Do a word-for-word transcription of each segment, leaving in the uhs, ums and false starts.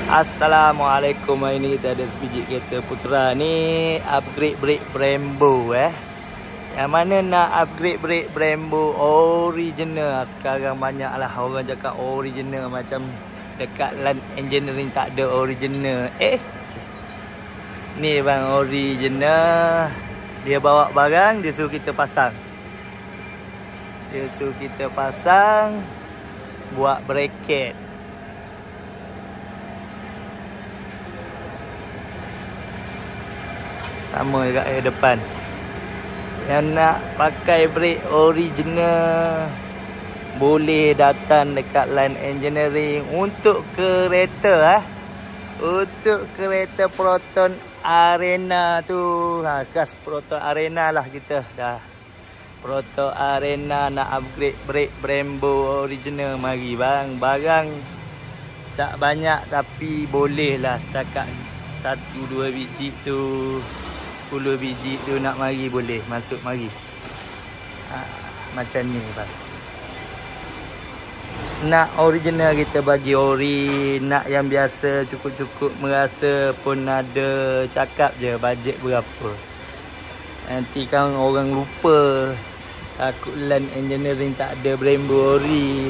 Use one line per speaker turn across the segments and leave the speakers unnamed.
Assalamualaikum. Ini kita ada sebiji kereta Putra ni upgrade brake Brembo eh. Yang mana nak upgrade brake Brembo original. Sekarang banyaklah orang cakap original, macam dekat Land Engineering tak ada original. Eh, ni bang original. Dia bawa barang, dia suruh kita pasang. Dia suruh kita pasang, buat bracket. Sama juga air depan. Yang nak pakai brake original boleh datang dekat Land Engineering untuk kereta eh. Untuk kereta Proton Arena tu. Ha, khas Proton Arena lah kita dah. Proton Arena nak upgrade brake Brembo original, mari bang. Barang tak banyak tapi boleh lah, setakat satu dua biji tu, sepuluh biji tu nak mari boleh masuk mari. Ha, macam ni bang. Nak original kita bagi ori, nak yang biasa cukup-cukup merasa pun ada, cakap je bajet berapa. Nanti kan orang lupa, takut Land Engineering tak ada Brembo ori.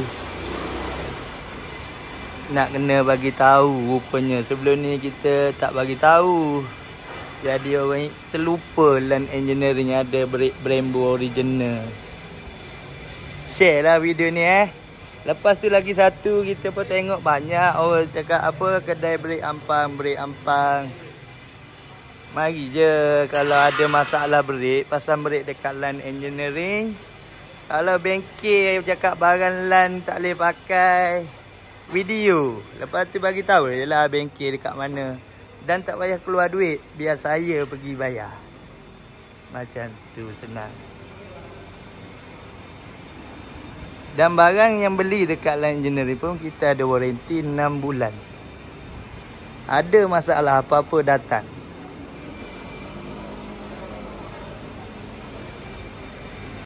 Nak kena bagi tahu rupanya. Sebelum ni kita tak bagi tahu. Jadi orang terlupa Land Engineering ada Brembo original. Share lah video ni eh. Lepas tu lagi satu, kita pun tengok banyak orang cakap apa kedai brake ampang, brake ampang. Mari je kalau ada masalah brake, pasang brake dekat Land Engineering. Kalau bengkel cakap barang Land tak boleh pakai, video. Lepas tu bagi tahu je lah bengkel dekat mana. Dan tak payah keluar duit, biar saya pergi bayar. Macam tu, senang. Dan barang yang beli dekat Land Engineering pun kita ada warranty enam bulan. Ada masalah apa-apa datang.